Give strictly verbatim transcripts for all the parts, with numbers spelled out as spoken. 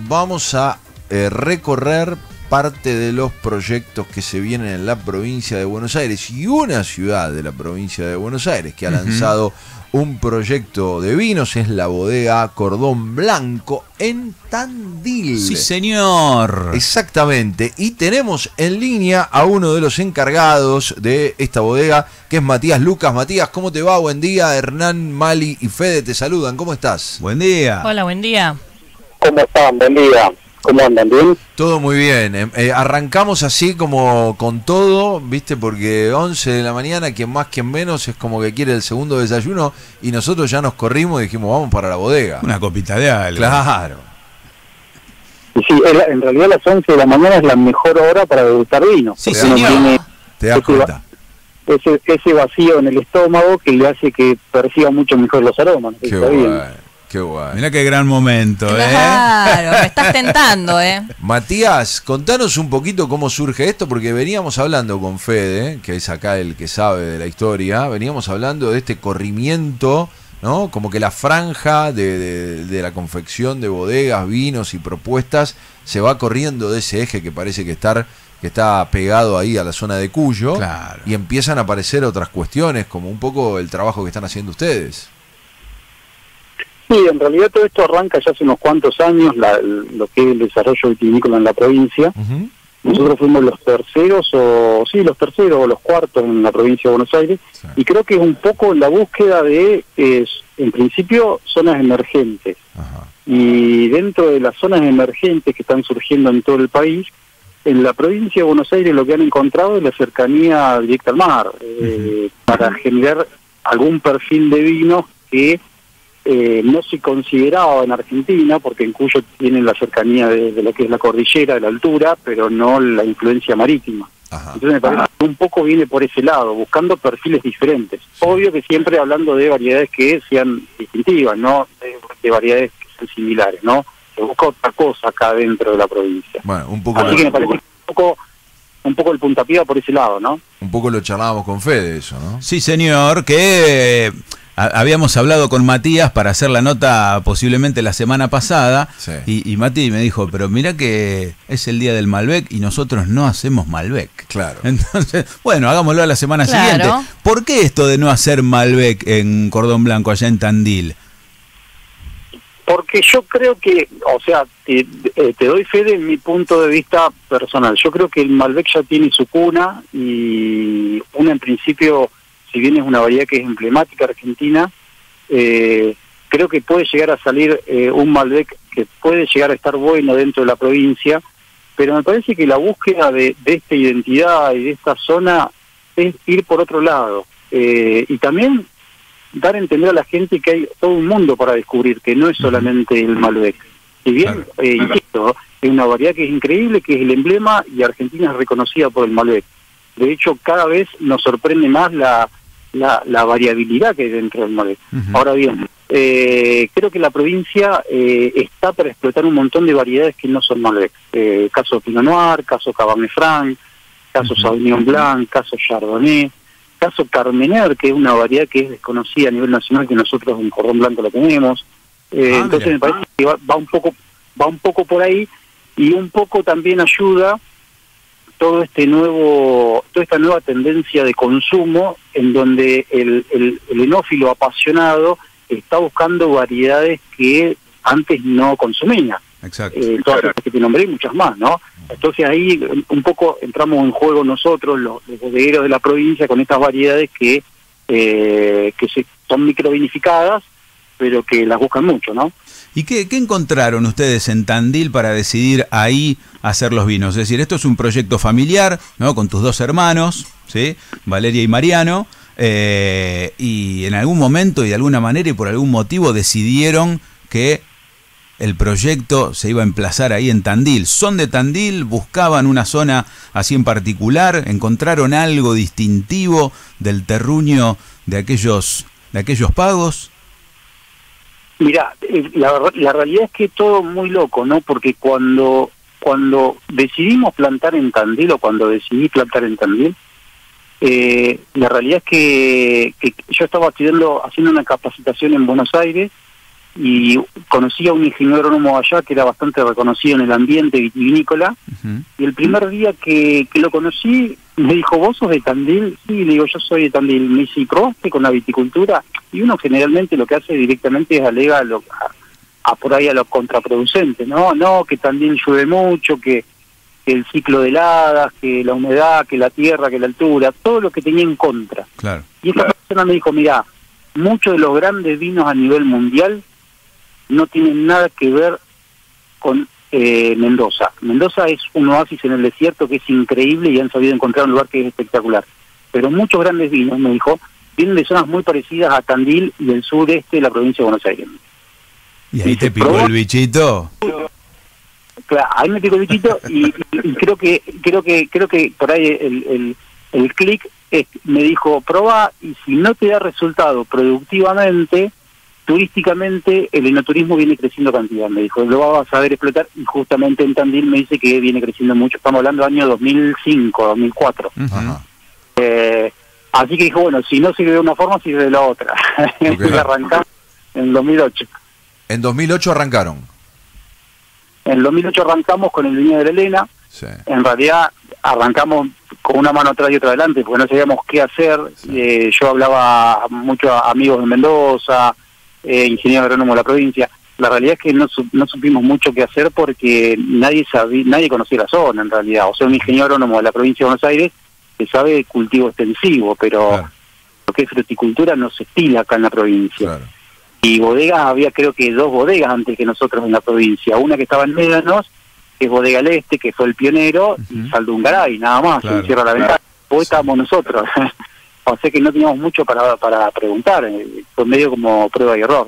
vamos a eh, recorrer parte de los proyectos que se vienen en la provincia de Buenos Aires y una ciudad de la provincia de Buenos Aires que ha lanzado uh-huh. un proyecto de vinos, es la bodega Cordón Blanco en Tandil. Sí, señor. Exactamente. Y tenemos en línea a uno de los encargados de esta bodega, que es Matías Lucas. Matías, ¿cómo te va? Buen día. Hernán, Mali y Fede te saludan. ¿Cómo estás? Buen día. Hola, buen día. ¿Cómo están? Buen día. ¿Cómo andan? ¿Bien? Todo muy bien. Eh, eh, arrancamos así como con todo, ¿viste? Porque once de la mañana, quien más, quien menos, es como que quiere el segundo desayuno y nosotros ya nos corrimos y dijimos, vamos para la bodega. Una copita de algo. Claro. Sí, en realidad las once de la mañana es la mejor hora para degustar vino. Sí, señor. Tiene ¿Te das cuenta? Ese, ese vacío en el estómago que le hace que perciba mucho mejor los aromas. Qué bueno. Qué guay. Mirá qué gran momento, ¿eh? Claro, me estás tentando, ¿eh? Matías, contanos un poquito cómo surge esto, porque veníamos hablando con Fede, que es acá el que sabe de la historia, veníamos hablando de este corrimiento, ¿no? Como que la franja de, de, de la confección de bodegas, vinos y propuestas se va corriendo de ese eje que parece que estar que está pegado ahí a la zona de Cuyo, claro. Y empiezan a aparecer otras cuestiones, como un poco el trabajo que están haciendo ustedes. Sí, en realidad todo esto arranca ya hace unos cuantos años, la, lo que es el desarrollo vitivinícola en la provincia. Uh-huh. Nosotros fuimos los terceros, o sí, los terceros o los cuartos en la provincia de Buenos Aires, sí. Y creo que es un poco la búsqueda de, eh, en principio, zonas emergentes. Ajá. Y dentro de las zonas emergentes que están surgiendo en todo el país, en la provincia de Buenos Aires lo que han encontrado es la cercanía directa al mar, eh, uh-huh. para generar algún perfil de vinos que Eh, no se consideraba en Argentina, porque en Cuyo tienen la cercanía de, de lo que es la cordillera, de la altura, pero no la influencia marítima. Ajá. Entonces me parece que un poco viene por ese lado, buscando perfiles diferentes. Sí. Obvio que siempre hablando de variedades que sean distintivas, no de, de variedades que sean similares, ¿no? Se busca otra cosa acá dentro de la provincia. Bueno, un poco. Así que me parece que un poco, un poco el puntapié por ese lado, ¿no? Un poco lo charlábamos con Fede eso, ¿no? Sí, señor, que... Habíamos hablado con Matías para hacer la nota posiblemente la semana pasada, sí. y, y Mati me dijo, pero mira que es el día del Malbec y nosotros no hacemos Malbec. Claro. Entonces, bueno, hagámoslo a la semana claro. siguiente. ¿Por qué esto de no hacer Malbec en Cordón Blanco allá en Tandil? Porque yo creo que, o sea, te, te doy fe de mi punto de vista personal. Yo creo que el Malbec ya tiene su cuna y una en principio... si bien es una variedad que es emblemática argentina, eh, creo que puede llegar a salir eh, un Malbec que puede llegar a estar bueno dentro de la provincia, pero me parece que la búsqueda de, de esta identidad y de esta zona es ir por otro lado. Eh, y también dar a entender a la gente que hay todo un mundo para descubrir, que no es solamente el Malbec. Si bien, eh, insisto, es una variedad que es increíble, que es el emblema, y Argentina es reconocida por el Malbec. De hecho, cada vez nos sorprende más la... La, la variabilidad que hay dentro del Malbec. Uh-huh. Ahora bien, eh, creo que la provincia eh, está para explotar un montón de variedades que no son Malbec. Eh, caso Pinot Noir, caso Cabernet Franc, caso uh-huh. Sauvignon Blanc, caso Chardonnay, caso Carmener, que es una variedad que es desconocida a nivel nacional, que nosotros en Cordón Blanco la tenemos. Eh, ah, entonces mira. me parece que va, va un poco va un poco por ahí, y un poco también ayuda todo este nuevo, toda esta nueva tendencia de consumo en donde el, el, el enófilo apasionado está buscando variedades que antes no consumía. Exacto. Eh, todas las que te nombré y muchas más, ¿no? Entonces ahí un poco entramos en juego nosotros, los, los bodegueros de la provincia, con estas variedades que, eh, que se, son microvinificadas, pero que las buscan mucho, ¿no? ¿Y qué, qué encontraron ustedes en Tandil para decidir ahí hacer los vinos? Es decir, esto es un proyecto familiar, ¿no? Con tus dos hermanos, ¿sí? Valeria y Mariano, eh, y en algún momento y de alguna manera y por algún motivo decidieron que el proyecto se iba a emplazar ahí en Tandil. ¿Son de Tandil? ¿Buscaban una zona así en particular? ¿Encontraron algo distintivo del terruño de aquellos, de aquellos pagos? Mira, la, la realidad es que todo muy loco, ¿no? Porque cuando cuando decidimos plantar en Tandil, o cuando decidí plantar en Tandil, eh, la realidad es que, que yo estaba haciendo, haciendo una capacitación en Buenos Aires, y conocí a un ingeniero agrónomo allá que era bastante reconocido en el ambiente vitivinícola, Uh-huh. y el primer día que, que lo conocí me dijo, ¿vos sos de Tandil? Sí, le digo, yo soy de Tandil. Me dice, ¿y probaste con la viticultura? Y uno generalmente lo que hace directamente es alega a, lo, a, a por ahí a lo contraproducente, ¿no? No, que Tandil llueve mucho, que, que el ciclo de heladas, que la humedad, que la tierra, que la altura, todo lo que tenía en contra. Claro. Y esta persona me dijo, mirá, muchos de los grandes vinos a nivel mundial no tienen nada que ver con eh, Mendoza. Mendoza es un oasis en el desierto que es increíble y han sabido encontrar un lugar que es espectacular. Pero muchos grandes vinos, me dijo, vienen de zonas muy parecidas a Tandil y del sureste de la provincia de Buenos Aires. ¿Y ahí te picó el bichito? Claro, ahí me picó el bichito y, y, y creo que creo que creo que por ahí el, el, el clic me dijo, probá, y si no te da resultado productivamente, turísticamente, el enoturismo viene creciendo cantidad, me dijo, lo vas a saber explotar, y justamente en Tandil me dice que viene creciendo mucho, estamos hablando del año dos mil cinco, dos mil cuatro. Uh-huh. Eh, así que dijo, bueno, si no sirve de una forma, sirve de la otra. Okay. Arrancamos en dos mil ocho. En dos mil ocho arrancaron. En dos mil ocho arrancamos con el viñedo de la Elena. Sí. En realidad arrancamos con una mano atrás y otra adelante, porque no sabíamos qué hacer. Sí. Eh, yo hablaba mucho a amigos de Mendoza, eh, ingeniero agrónomo de la provincia. La realidad es que no, no supimos mucho qué hacer porque nadie sabía, nadie conocía la zona en realidad. O sea, un ingeniero agrónomo de la provincia de Buenos Aires que sabe de cultivo extensivo, pero Claro. lo que es fruticultura no se estila acá en la provincia. Claro. Y bodegas, había creo que dos bodegas antes que nosotros en la provincia. Una que estaba en Médanos, que es Bodega al Este, que fue el pionero, Uh-huh. y Saldungaray, nada más, Claro, se cierra la ventana. Después estábamos nosotros. O sea que no teníamos mucho para para preguntar, eh, fue medio como prueba y error.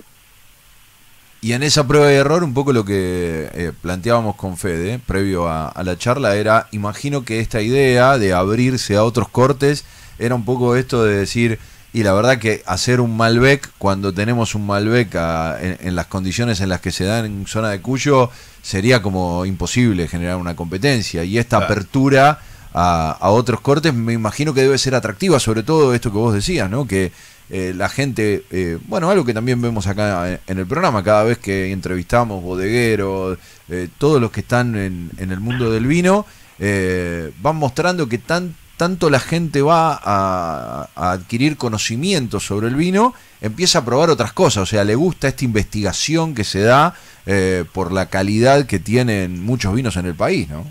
Y en esa prueba y error, un poco lo que eh, planteábamos con Fede, previo a, a la charla, era, imagino que esta idea de abrirse a otros cortes, era un poco esto de decir, y la verdad que hacer un Malbec, cuando tenemos un Malbec a, en, en las condiciones en las que se dan en zona de Cuyo, sería como imposible generar una competencia. Y esta Claro. apertura a, a otros cortes, me imagino que debe ser atractiva, sobre todo esto que vos decías, ¿no? Que eh, la gente, eh, bueno, algo que también vemos acá en, en el programa, cada vez que entrevistamos bodegueros, eh, todos los que están en, en el mundo del vino, eh, van mostrando que tan tanto la gente va a, a adquirir conocimiento sobre el vino, empieza a probar otras cosas, o sea, le gusta esta investigación que se da eh, por la calidad que tienen muchos vinos en el país, ¿no?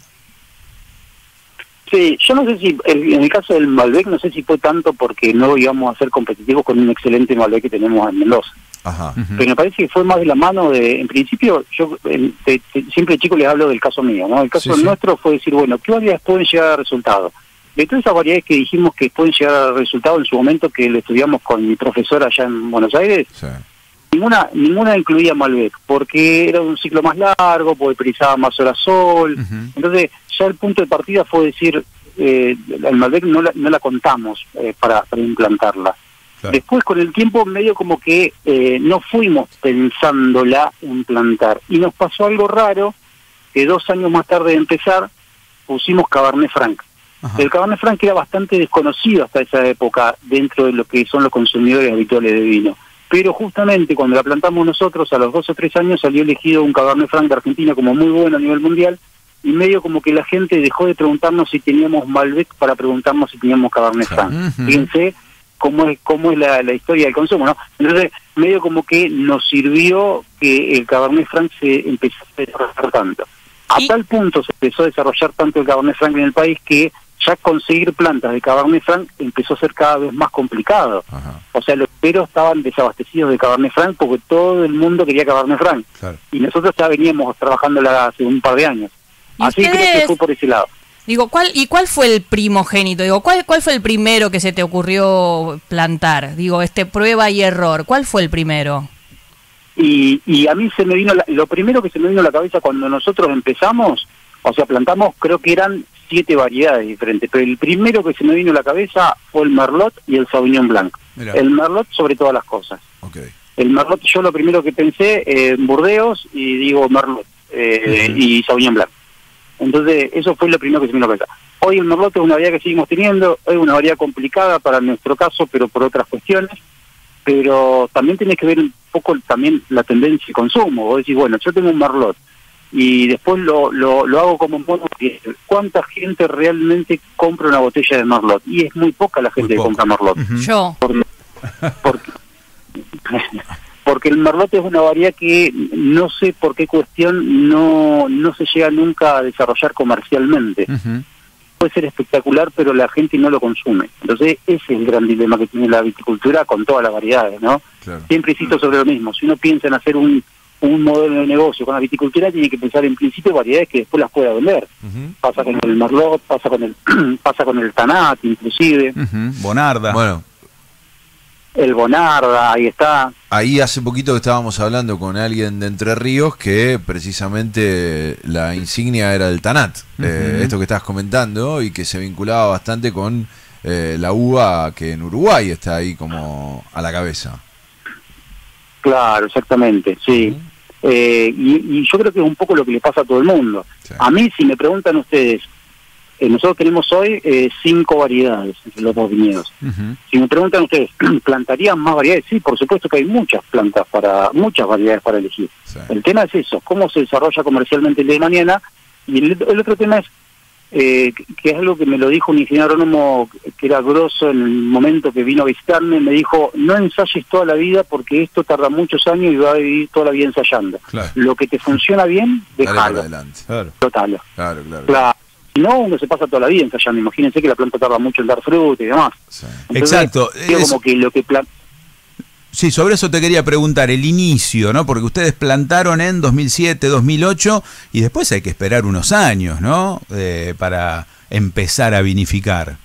Sí, yo no sé si, en en el caso del Malbec, no sé si fue tanto porque no íbamos a ser competitivos con un excelente Malbec que tenemos en Mendoza. Ajá. Uh-huh. Pero me parece que fue más de la mano de, en principio, yo eh, te- te- siempre chico les hablo del caso mío, ¿no? El caso Sí, sí. nuestro fue decir, bueno, ¿qué variedades pueden llegar a resultados? De todas esas variedades que dijimos que pueden llegar a resultados en su momento que lo estudiamos con mi profesora allá en Buenos Aires, Sí. ninguna ninguna incluía Malbec, porque era un ciclo más largo, porque precisaba más horas sol. Uh-huh. Entonces, ya el punto de partida fue decir, eh, el Malbec no la, no la contamos eh, para, para implantarla. Claro. Después, con el tiempo, medio como que eh, no fuimos pensándola implantar. Y nos pasó algo raro, que dos años más tarde de empezar, pusimos Cabernet Franc. Ajá. El Cabernet Franc era bastante desconocido hasta esa época dentro de lo que son los consumidores habituales de vino. Pero justamente cuando la plantamos nosotros, a los dos o tres años salió elegido un Cabernet Franc de Argentina como muy bueno a nivel mundial, y medio como que la gente dejó de preguntarnos si teníamos Malbec para preguntarnos si teníamos Cabernet Franc. Ujú. Fíjense cómo es cómo es la, la historia del consumo, ¿no? Entonces, medio como que nos sirvió que el Cabernet Franc se empezó a desarrollar tanto. A Y- tal punto se empezó a desarrollar tanto el Cabernet Franc en el país que ya conseguir plantas de Cabernet Franc empezó a ser cada vez más complicado. Ajá. O sea, los peros estaban desabastecidos de Cabernet Franc porque todo el mundo quería Cabernet Franc. Claro. Y nosotros ya veníamos trabajándola hace un par de años. ¿Y Así creo ustedes- que fue por ese lado. Digo, ¿cuál y cuál fue el primogénito? Digo, ¿cuál cuál fue el primero que se te ocurrió plantar? Digo, este prueba y error. ¿Cuál fue el primero? Y, y a mí se me vino, la- lo primero que se me vino a la cabeza cuando nosotros empezamos, o sea, plantamos, creo que eran siete variedades diferentes, pero el primero que se me vino a la cabeza fue el Merlot y el Sauvignon Blanc. Mirá. El Merlot sobre todas las cosas. Ok. El Merlot, yo lo primero que pensé eh, en Burdeos y digo Merlot eh, Ujú. y Sauvignon Blanc. Entonces, eso fue lo primero que se me vino a la cabeza. Hoy el Merlot es una variedad que seguimos teniendo, es una variedad complicada para nuestro caso, pero por otras cuestiones. pero también tiene que ver un poco también la tendencia de consumo. Vos decís, bueno, yo tengo un Merlot y después lo, lo, lo hago como un mono. ¿Cuánta gente realmente compra una botella de Merlot? Y es muy poca la gente que compra Merlot. Uh-huh. Yo. Porque, porque, porque el Merlot es una variedad que no sé por qué cuestión no, no se llega nunca a desarrollar comercialmente. Uh-huh. Puede ser espectacular, pero la gente no lo consume. Entonces ese es el gran dilema que tiene la viticultura con todas las variedades, ¿no? Claro. Siempre insisto sobre lo mismo. Si uno piensa en hacer un, un modelo de negocio con la viticultura, tiene que pensar en principio variedades que después las pueda vender. Uh-huh. Pasa con el Merlot, pasa con el pasa con el Tanat, inclusive. Uh-huh. Bonarda. Bueno, El Bonarda, ahí está. ahí hace poquito que estábamos hablando con alguien de Entre Ríos que precisamente la insignia era el Tanat, Uh-huh. eh, esto que estabas comentando, y que se vinculaba bastante con eh, la uva que en Uruguay está ahí como a la cabeza. Claro, exactamente, sí. Ujú. Eh, y, y yo creo que es un poco lo que le pasa a todo el mundo. Sí. A mí, si me preguntan ustedes, eh, nosotros tenemos hoy eh, cinco variedades entre los dos viñedos. Uh-huh. Si me preguntan ustedes, ¿plantarían más variedades? Sí, por supuesto que hay muchas plantas para, muchas variedades para elegir. Sí. El tema es eso, cómo se desarrolla comercialmente el día de mañana. Y el, el otro tema es, eh, que, que es algo que me lo dijo un ingeniero agrónomo que era grosso en el momento que vino a visitarme, me dijo, no ensayes toda la vida porque esto tarda muchos años y va a vivir toda la vida ensayando. Claro. Lo que te funciona bien, Dale para déjalo. adelante. Claro. Total. Claro, claro. Claro. Si no, uno se pasa toda la vida ensayando. Imagínense que la planta tarda mucho en dar fruto y demás. Sí. Entonces, Exacto. digo, Es- como que lo que plan... Sí, sobre eso te quería preguntar, el inicio, ¿no? Porque ustedes plantaron en dos mil siete, dos mil ocho y después hay que esperar unos años, ¿no? Eh, para empezar a vinificar.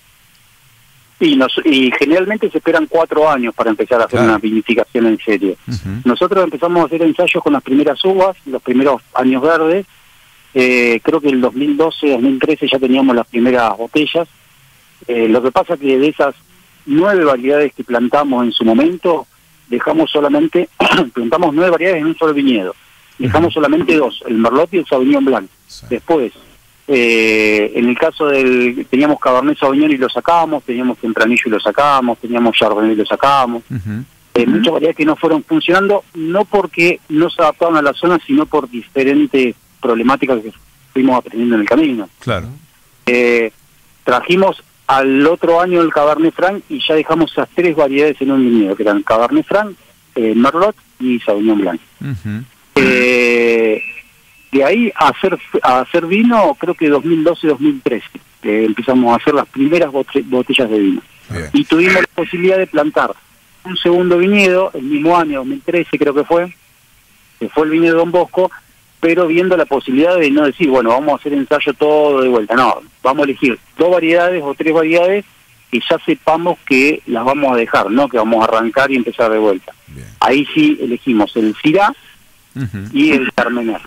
Y, nos, y generalmente se esperan cuatro años para empezar a hacer Claro. una vinificación en serio. Uh-huh. Nosotros empezamos a hacer ensayos con las primeras uvas, los primeros años verdes. Eh, creo que en el dos mil doce, dos mil trece ya teníamos las primeras botellas. Eh, lo que pasa que de esas nueve variedades que plantamos en su momento, dejamos solamente, plantamos nueve variedades en un solo viñedo. Dejamos solamente dos, el Merlot y el Sauvignon Blanc. Sí. Después, eh, en el caso del, teníamos Cabernet Sauvignon y lo sacábamos, teníamos Tempranillo y lo sacábamos, teníamos Chardonnay y lo sacábamos. Uh-huh. Eh, muchas variedades que no fueron funcionando, no porque no se adaptaban a la zona, sino por diferentes problemáticas que fuimos aprendiendo en el camino. Claro. Eh, trajimos al otro año el Cabernet Franc y ya dejamos esas tres variedades en un viñedo, que eran Cabernet Franc, eh, Merlot y Sauvignon Blanc. Uh-huh. Eh, de ahí a hacer a hacer vino, creo que dos mil doce, dos mil trece, eh, empezamos a hacer las primeras bote- botellas de vino. Bien. Y tuvimos la posibilidad de plantar un segundo viñedo, el mismo año, dos mil trece creo que fue, que fue el viñedo de Don Bosco, pero viendo la posibilidad de no decir, bueno, vamos a hacer ensayo todo de vuelta. No, vamos a elegir dos variedades o tres variedades que ya sepamos que las vamos a dejar, no que vamos a arrancar y empezar de vuelta. Bien. Ahí sí elegimos el Syrah Uh-huh. y el Carmener,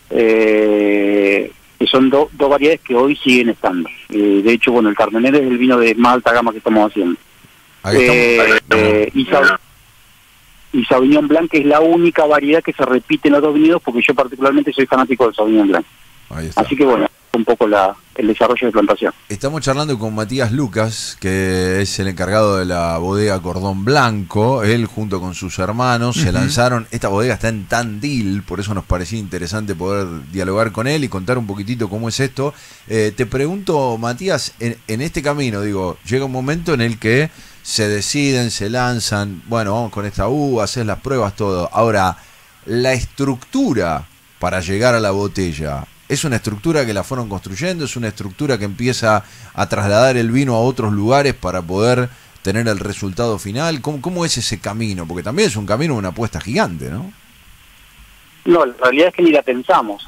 eh, que son do- dos variedades que hoy siguen estando. Eh, de hecho, bueno, el Carmener es el vino de más alta gama que estamos haciendo. Ahí estamos. Eh, Ahí estamos. eh, y, Sau- y Sauvignon Blanc es la única variedad que se repite en los dos viñedos, porque yo particularmente soy fanático del Sauvignon Blanc. Ahí está. Así que bueno, un poco la, el desarrollo de plantación. Estamos charlando con Matías Lucas, que es el encargado de la bodega Cordón Blanco. Él junto con sus hermanos se Ujú. lanzaron. Esta bodega está en Tandil, por eso nos parecía interesante poder dialogar con él y contar un poquitito cómo es esto. Eh, te pregunto, Matías, en, en este camino, digo, llega un momento en el que se deciden, se lanzan, bueno, vamos con esta uva, haces las pruebas, todo. Ahora, la estructura para llegar a la botella, ¿es una estructura que la fueron construyendo? ¿Es una estructura que empieza a trasladar el vino a otros lugares para poder tener el resultado final? ¿Cómo, cómo es ese camino? Porque también es un camino, una apuesta gigante, ¿no? No, la realidad es que ni la pensamos.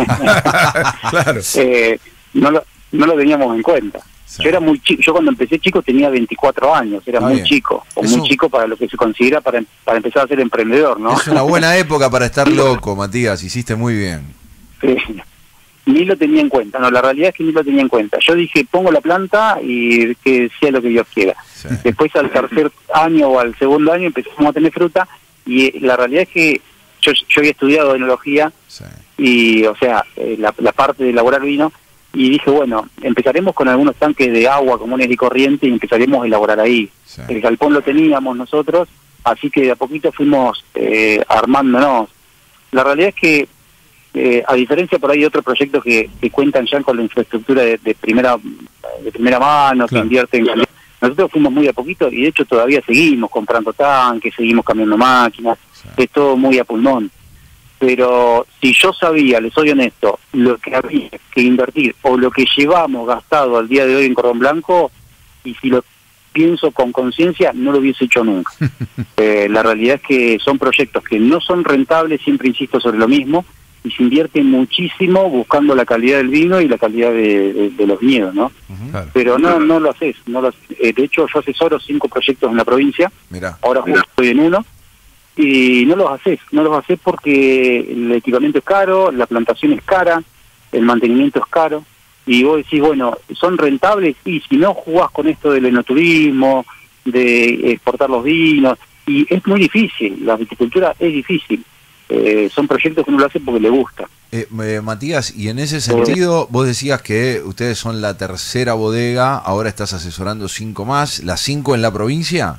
Claro. eh, no, lo, no lo teníamos en cuenta. Sí. Yo era muy chico, yo cuando empecé chico tenía veinticuatro años, era Está muy bien. chico, o Es muy un- chico para lo que se considera para, para empezar a ser emprendedor, ¿no? Es una buena época para estar loco, Matías, hiciste muy bien. Sí. Ni lo tenía en cuenta, no, la realidad es que ni lo tenía en cuenta. Yo dije, pongo la planta y que sea lo que Dios quiera. Sí. Después al tercer año o al segundo año empezamos a tener fruta y eh, la realidad es que yo, yo había estudiado enología Sí. y, o sea, eh, la, la parte de elaborar vino, y dije, bueno, empezaremos con algunos tanques de agua comunes y corriente y empezaremos a elaborar ahí. Sí. El galpón lo teníamos nosotros así que de a poquito fuimos eh, armándonos. La realidad es que, eh, a diferencia por ahí de otros proyectos que, que cuentan ya con la infraestructura de, de primera de primera mano, claro, que invierten, nosotros fuimos muy de a poquito y de hecho todavía seguimos comprando tanques, seguimos cambiando máquinas, sí, es todo muy a pulmón. Pero si yo sabía, les soy honesto, lo que había que invertir o lo que llevamos gastado al día de hoy en Cordón Blanco, y si lo pienso con conciencia, no lo hubiese hecho nunca. eh, la realidad es que son proyectos que no son rentables, siempre insisto sobre lo mismo, y se invierte muchísimo buscando la calidad del vino y la calidad de, de, de los viñedos, ¿no? Uh-huh. Claro. Pero no no lo haces. No lo, eh, de hecho, yo asesoro cinco proyectos en la provincia, Mirá. ahora justo estoy en uno, y no los haces, no los haces porque el equipamiento es caro, la plantación es cara, el mantenimiento es caro, y vos decís, bueno, ¿son rentables? Y si no jugás con esto del enoturismo, de exportar los vinos, y es muy difícil, la viticultura es difícil. Eh, son proyectos que uno lo hace porque le gusta. Eh, eh, Matías, y en ese sentido, vos decías que ustedes son la tercera bodega, ahora estás asesorando cinco más, ¿las cinco en la provincia?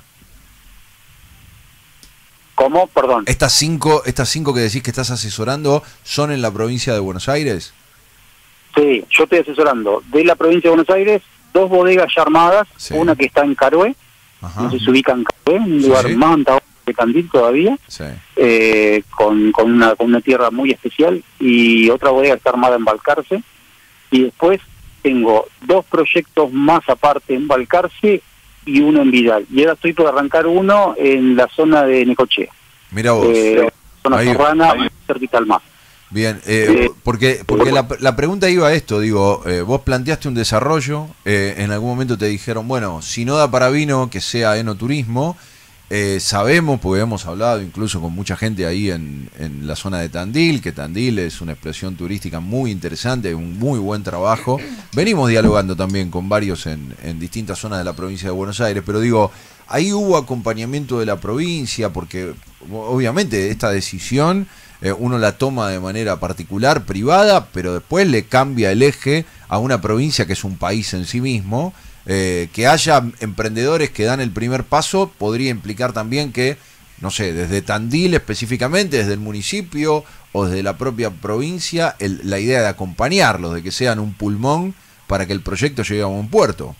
¿Cómo? Perdón. ¿Estas cinco, estas cinco que decís que estás asesorando son en la provincia de Buenos Aires? Sí, yo estoy asesorando de la provincia de Buenos Aires dos bodegas ya armadas, sí, una que está en Caroé, Ajá. no sé si se ubica en Caroé, un lugar sí, sí. más antagónico de Tandil todavía, sí. eh, con, con, una, con una tierra muy especial, y otra bodega que está armada en Balcarce, y después tengo dos proyectos más aparte en Balcarce y uno en Vidal, y ahora estoy por arrancar uno en la zona de Necochea. Mira vos. Eh, zona ahí, serrana, ahí. cerquita al mar. Bien, eh, eh, porque porque la, la pregunta iba a esto, digo, eh, vos planteaste un desarrollo, eh, en algún momento te dijeron, bueno, si no da para vino, que sea enoturismo. Eh, sabemos, porque hemos hablado incluso con mucha gente ahí en, en la zona de Tandil, que Tandil es una expresión turística muy interesante, un muy buen trabajo. Venimos dialogando también con varios en, en distintas zonas de la provincia de Buenos Aires, pero digo, ahí hubo acompañamiento de la provincia, porque obviamente esta decisión eh, uno la toma de manera particular, privada, pero después le cambia el eje a una provincia que es un país en sí mismo. Eh, que haya emprendedores que dan el primer paso podría implicar también que, no sé, desde Tandil específicamente, desde el municipio o desde la propia provincia, el, la idea de acompañarlos, de que sean un pulmón para que el proyecto llegue a buen puerto.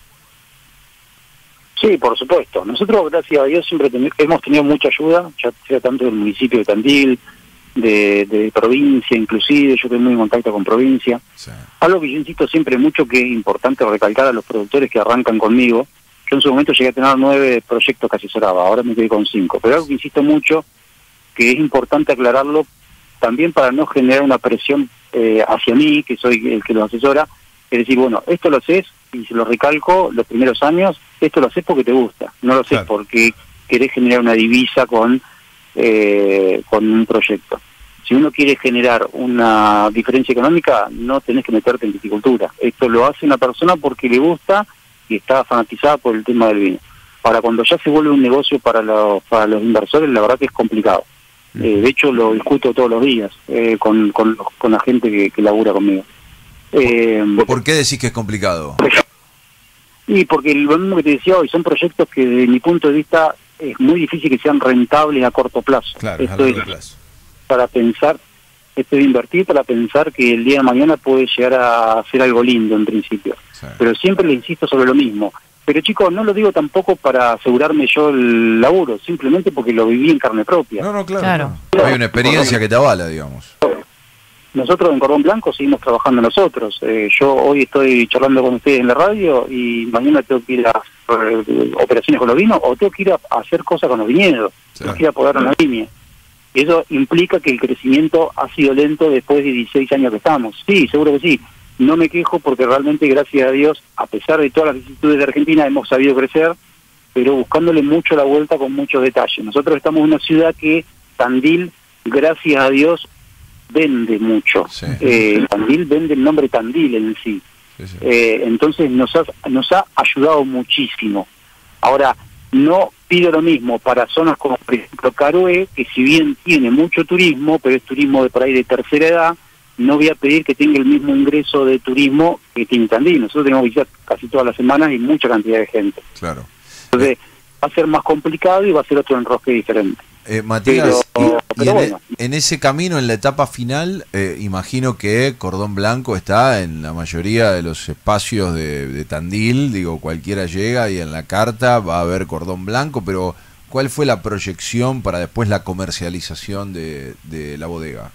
Sí, por supuesto. Nosotros, gracias a Dios, siempre ten- hemos tenido mucha ayuda, ya sea tanto del municipio de Tandil, de, de provincia inclusive, yo estoy muy en contacto con provincia. Sí. Algo que yo insisto siempre mucho, que es importante recalcar a los productores que arrancan conmigo. Yo en su momento llegué a tener nueve proyectos que asesoraba, ahora me quedé con cinco. Pero algo que insisto mucho, que es importante aclararlo, también para no generar una presión eh, hacia mí, que soy el que lo asesora, es decir, bueno, esto lo haces, y se lo recalco los primeros años, esto lo haces porque te gusta, no lo haces claro. porque querés generar una divisa con, eh, con un proyecto. Si uno quiere generar una diferencia económica, no tenés que meterte en viticultura. Esto lo hace una persona porque le gusta y está fanatizada por el tema del vino. Ahora, cuando ya se vuelve un negocio para los, para los inversores, la verdad que es complicado. Uh-huh. Eh, de hecho, lo discuto todos los días eh, con, con, con la gente que, que labura conmigo. Eh, ¿Por qué decís que es complicado? Y porque lo mismo que te decía hoy, son proyectos que desde mi punto de vista es muy difícil que sean rentables a corto plazo. Claro, Esto a es, largo plazo. Para pensar, esto de invertir para pensar que el día de mañana puede llegar a hacer algo lindo en principio. Sí. Pero siempre le insisto sobre lo mismo. Pero chicos, no lo digo tampoco para asegurarme yo el laburo, simplemente porque lo viví en carne propia. No, no, claro. claro. No. Hay una experiencia que te avala, digamos. Nosotros en Cordón Blanco seguimos trabajando nosotros. Eh, yo hoy estoy charlando con ustedes en la radio y mañana tengo que ir a eh, operaciones con los vinos o tengo que ir a, a hacer cosas con los viñedos. Sí. Tengo que ir a podar una línea. Eso implica que el crecimiento ha sido lento después de dieciséis años que estamos. Sí, seguro que sí. No me quejo porque realmente, gracias a Dios, a pesar de todas las vicisitudes de Argentina, hemos sabido crecer, pero buscándole mucho la vuelta con muchos detalles. Nosotros estamos en una ciudad que, Tandil, gracias a Dios, vende mucho. Sí. Eh, Tandil vende el nombre Tandil en sí. Sí, sí. Eh, entonces nos ha, nos ha ayudado muchísimo. Ahora, no pido lo mismo para zonas como, por ejemplo, Caroé, que si bien tiene mucho turismo, pero es turismo de por ahí de tercera edad, no voy a pedir que tenga el mismo ingreso de turismo que tiene Tandil. Nosotros tenemos visitas casi todas las semanas y mucha cantidad de gente. Claro. Entonces, va a ser más complicado y va a ser otro enrosque diferente. Eh, Matías, Pero, y, pero y en, bueno. en ese camino, en la etapa final, eh, imagino que Cordón Blanco está en la mayoría de los espacios de, de Tandil, digo, cualquiera llega y en la carta va a haber Cordón Blanco, pero ¿cuál fue la proyección para después la comercialización de, de la bodega?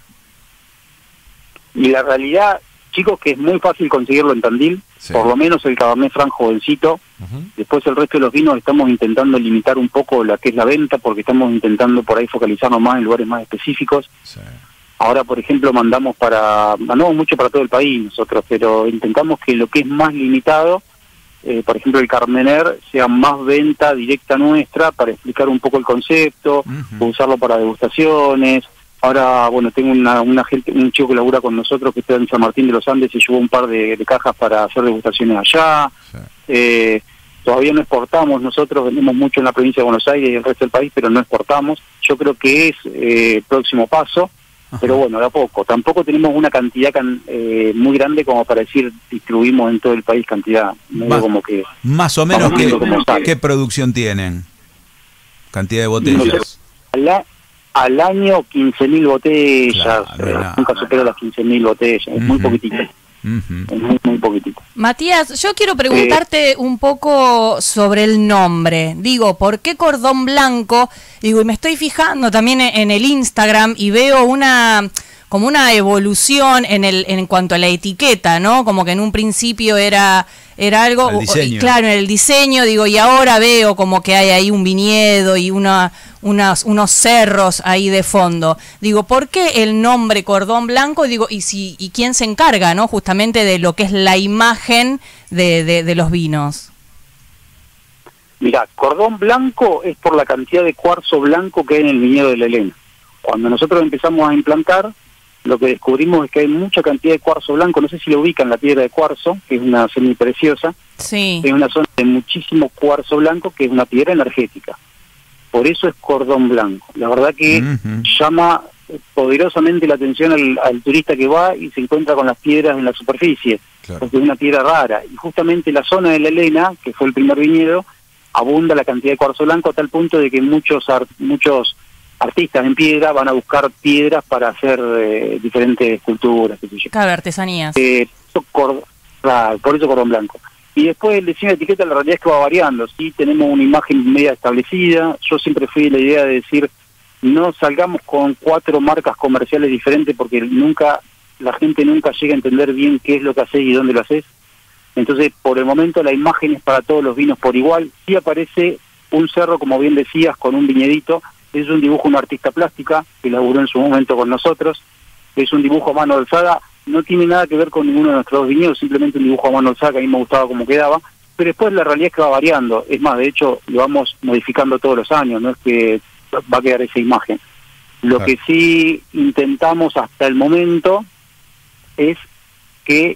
Y la realidad, chicos, que es muy fácil conseguirlo en Tandil, Sí. por lo menos el Cabernet Franc jovencito. Uh-huh. Después el resto de los vinos estamos intentando limitar un poco la que es la venta, porque estamos intentando por ahí focalizarnos más en lugares más específicos. Sí. Ahora, por ejemplo, mandamos para mandamos mucho para todo el país nosotros, pero intentamos que lo que es más limitado, eh, por ejemplo el Carmener, sea más venta directa nuestra para explicar un poco el concepto, Uh-huh. usarlo para degustaciones. Ahora, bueno, tengo una, una gente, un chico que labura con nosotros que está en San Martín de los Andes y llevó un par de, de cajas para hacer degustaciones allá. Sí. Eh, todavía no exportamos, nosotros vendemos mucho en la provincia de Buenos Aires y el resto del país, pero no exportamos. Yo creo que es eh, el próximo paso, Ajá. pero bueno, de a poco. Tampoco tenemos una cantidad can, eh, muy grande como para decir distribuimos en todo el país cantidad. Medio Más- como que Más o menos, Vamos ¿qué, viendo cómo sale. qué producción tienen? Cantidad de botellas. Nosotros- al, a- al año quince mil botellas, Claro, no es eh, nada. nunca supera las quince mil botellas, es muy Ujú. poquitito, Ujú. es muy, muy poquitito. Matías, yo quiero preguntarte un poco sobre el nombre. Digo, ¿por qué Cordón Blanco? Digo, y me estoy fijando también en, en el Instagram y veo una como una evolución en el en cuanto a la etiqueta, ¿no? Como que en un principio era era algo, El diseño. y claro, en el diseño, digo, y ahora veo como que hay ahí un viñedo y una unas unos cerros ahí de fondo. Digo, ¿por qué el nombre Cordón Blanco? Digo, y si y quién se encarga, ¿no? Justamente de lo que es la imagen de, de, de los vinos. Mira, Cordón Blanco es por la cantidad de cuarzo blanco que hay en el viñedo de la Elena. Cuando nosotros empezamos a implantar, lo que descubrimos es que hay mucha cantidad de cuarzo blanco. No sé si lo ubican, la piedra de cuarzo, que es una semipreciosa. Sí. Es una zona de muchísimo cuarzo blanco, que es una piedra energética. Por eso es Cordón Blanco. La verdad que Ujú. llama poderosamente la atención al, al turista que va y se encuentra con las piedras en la superficie, Claro. porque es una piedra rara. Y justamente la zona de la Elena, que fue el primer viñedo, abunda la cantidad de cuarzo blanco a tal punto de que muchos ar- muchos artistas en piedra van a buscar piedras para hacer eh, diferentes esculturas, qué sé yo. Claro, artesanías. Eh, eso cor- claro, por eso Cordón Blanco. Y después el diseño de etiqueta, la realidad es que va variando. Sí, tenemos una imagen media establecida. Yo siempre fui de la idea de decir, no salgamos con cuatro marcas comerciales diferentes porque nunca la gente nunca llega a entender bien qué es lo que haces y dónde lo haces. Entonces, por el momento, la imagen es para todos los vinos por igual. Sí aparece un cerro, como bien decías, con un viñedito. Es un dibujo de una artista plástica que laburó en su momento con nosotros. Es un dibujo a mano alzada. No tiene nada que ver con ninguno de nuestros dos viñedos, simplemente un dibujo a mano alzada que a mí me gustaba cómo quedaba. Pero después la realidad es que va variando. Es más, de hecho, lo vamos modificando todos los años. No es que va a quedar esa imagen. Lo Claro. que sí intentamos hasta el momento es que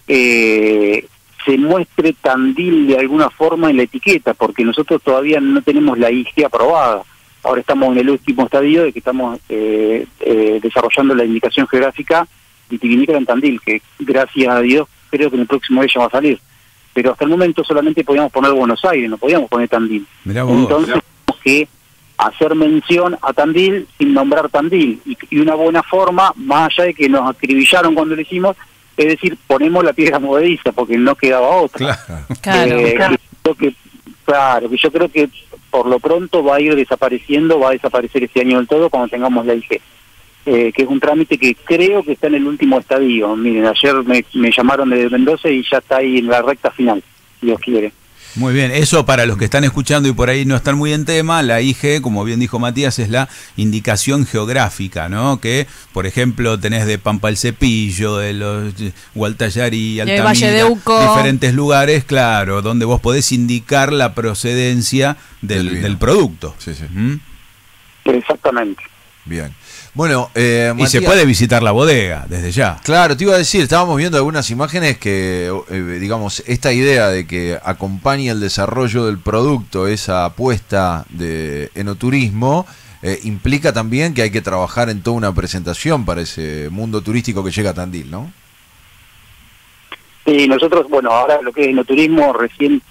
eh, se muestre Tandil de alguna forma en la etiqueta, porque nosotros todavía no tenemos la I G aprobada. Ahora estamos en el último estadio de que estamos eh, eh, desarrollando la indicación geográfica vitivinícola en Tandil, que gracias a Dios creo que en el próximo día ya va a salir. Pero hasta el momento solamente podíamos poner Buenos Aires, no podíamos poner Tandil. Mirá vos. Entonces tenemos que hacer mención a Tandil sin nombrar Tandil. Y, y una buena forma, más allá de que nos acribillaron cuando lo hicimos, es decir, ponemos la piedra movediza, porque no quedaba otra. Claro. Claro. Eh, que creo que, claro, que yo creo que por lo pronto va a ir desapareciendo, va a desaparecer este año del todo cuando tengamos la I G. Eh, que es un trámite que creo que está en el último estadio. Miren, ayer me, me llamaron de Mendoza y ya está ahí en la recta final, si Dios quiere. Muy bien, eso para los que están escuchando y por ahí no están muy en tema, la I G, como bien dijo Matías, es la indicación geográfica, ¿no? Que, por ejemplo, tenés de Pampa el Cepillo, de los Gualtallarí, Del Valle de Altamira, Uco. diferentes lugares, claro, donde vos podés indicar la procedencia Del del, vino. del producto. Sí, sí. ¿Mm? Exactamente. Bien. Bueno, eh, Y se Matías- puede visitar la bodega desde ya. Claro, te iba a decir, estábamos viendo algunas imágenes que, eh, digamos, esta idea de que acompaña el desarrollo del producto, esa apuesta de enoturismo, eh, implica también que hay que trabajar en toda una presentación para ese mundo turístico que llega a Tandil, ¿no? Y nosotros, bueno, ahora lo que es enoturismo, recién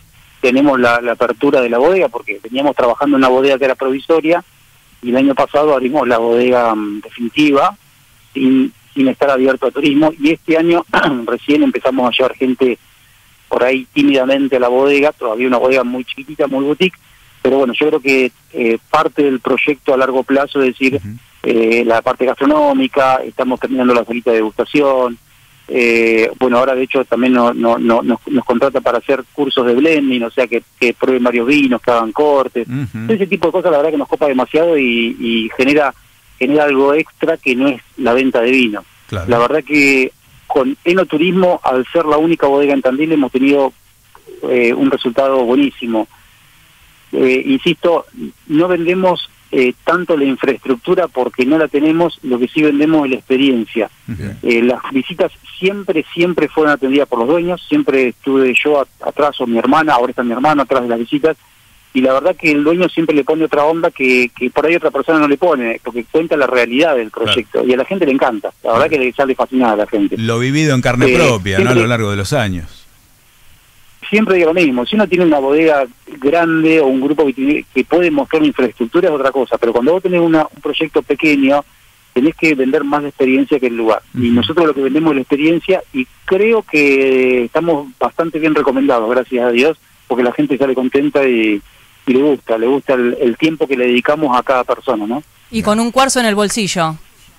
tenemos la, la apertura de la bodega, porque veníamos trabajando en una bodega que era provisoria, y el año pasado abrimos la bodega um, definitiva, sin, sin estar abierto a turismo, y este año recién empezamos a llevar gente por ahí tímidamente a la bodega, todavía una bodega muy chiquitita, muy boutique, pero bueno, yo creo que eh, parte del proyecto a largo plazo, es decir, uh-huh. eh, la parte gastronómica, estamos terminando la salita de degustación, eh, bueno, ahora de hecho también no, no, no, nos, nos contrata para hacer cursos de blending, o sea, que, que prueben varios vinos, que hagan cortes, uh-huh. ese tipo de cosas la verdad que nos copa demasiado y, y genera, genera algo extra que no es la venta de vino. Claro. La verdad que con Enoturismo, al ser la única bodega en Tandil, hemos tenido eh, un resultado buenísimo. Eh, insisto, no vendemos eh, tanto la infraestructura porque no la tenemos, lo que sí vendemos es la experiencia. Okay. Eh, las visitas siempre, siempre fueron atendidas por los dueños, siempre estuve yo a, atrás o mi hermana, ahora está mi hermano atrás de las visitas, y la verdad que el dueño siempre le pone otra onda que, que por ahí otra persona no le pone, porque cuenta la realidad del proyecto, claro. y a la gente le encanta, la verdad que le sale fascinada a la gente. Lo vivido en carne eh, propia, siempre, ¿no? A lo largo de los años. Siempre digo lo mismo, si uno tiene una bodega grande o un grupo que, que puede mostrar infraestructura es otra cosa, pero cuando vos tenés una, un proyecto pequeño, tenés que vender más la experiencia que el lugar. Uh-huh. Y nosotros lo que vendemos es la experiencia, y creo que estamos bastante bien recomendados, gracias a Dios, porque la gente sale contenta y... y le gusta, le gusta el, el tiempo que le dedicamos a cada persona, ¿no? Y con un cuarzo en el bolsillo.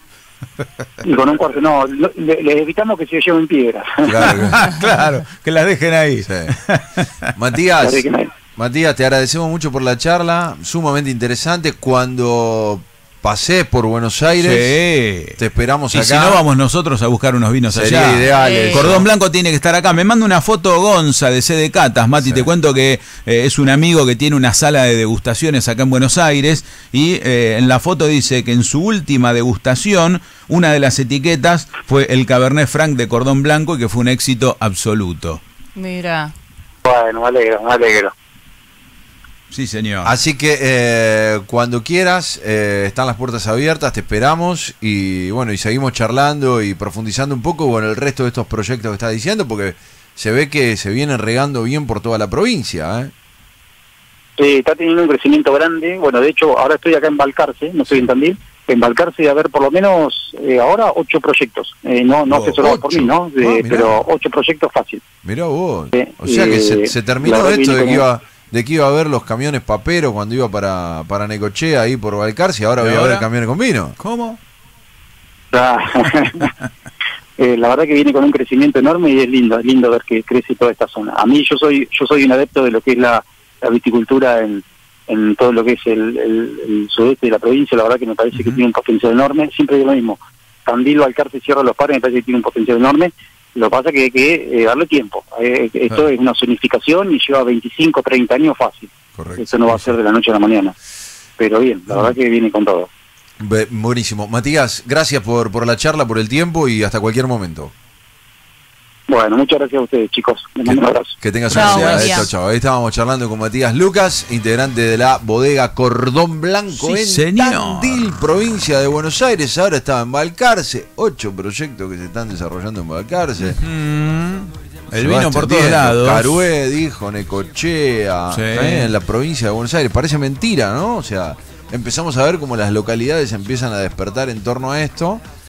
Y con un cuarzo, no, les le evitamos que se lleven piedras. Claro, claro, que las dejen ahí. Sí. Matías, Matías, te agradecemos mucho por la charla, sumamente interesante. Cuando pasés por Buenos Aires, sí. te esperamos y acá. Si no, vamos nosotros a buscar unos vinos Sería allá. Ideal sí. Cordón Blanco tiene que estar acá. Me manda una foto Gonza de C D Catas, Mati, sí. te cuento que eh, es un amigo que tiene una sala de degustaciones acá en Buenos Aires, y eh, en la foto dice que en su última degustación una de las etiquetas fue el Cabernet Franc de Cordón Blanco, y que fue un éxito absoluto. Mira. Bueno, me alegro, me alegro. Sí, señor. Así que eh, cuando quieras, eh, están las puertas abiertas, te esperamos, y bueno, y seguimos charlando y profundizando un poco con el resto de estos proyectos que estás diciendo, porque se ve que se vienen regando bien por toda la provincia, ¿eh? Sí, está teniendo un crecimiento grande. Bueno, de hecho, ahora estoy acá en Balcarce, no estoy en Tandil. En Balcarce debe haber por lo menos eh, ahora ocho proyectos. Eh, no no oh, asesorado por mí, ¿no? Eh, ah, pero ocho proyectos fácil. Mirá vos. Eh, o sea que eh, se, se terminó esto de que iba... de que iba a ver los camiones paperos cuando iba para, para Necochea ahí por Balcarce, y ahora voy a ver camiones con vino. ¿Cómo? eh, la verdad que viene con un crecimiento enorme, y es lindo, es lindo ver que crece toda esta zona. A mí yo soy yo soy un adepto de lo que es la, la viticultura en, en todo lo que es el, el, el sudeste de la provincia. La verdad que me parece uh-huh. que tiene un potencial enorme. Siempre digo lo mismo, Tandil, Balcarce, Sierra de los Padres, me parece que tiene un potencial enorme. Lo que pasa es que hay que eh, darle tiempo. Eh, esto ah. es una zonificación y lleva veinticinco, treinta años fácil. Correcto. Esto no va a ser de la noche a la mañana. Pero bien, la ah. verdad que viene con todo. Be- buenísimo. Matías, gracias por, por la charla, por el tiempo, y hasta cualquier momento. Bueno, muchas gracias a ustedes, chicos. Les mando un abrazo. Que tengas una buena día. Chao, chao. Ahí estábamos charlando con Matías Lucas, integrante de la bodega Cordón Blanco, sí, en señor. Tandil, provincia de Buenos Aires. Ahora estaba en Balcarce. Ocho proyectos que se están desarrollando en Balcarce. Mm. El vino por todos lados. Carué, dijo, Necochea, sí. ¿eh? En la provincia de Buenos Aires. Parece mentira, ¿no? O sea, empezamos a ver cómo las localidades empiezan a despertar en torno a esto.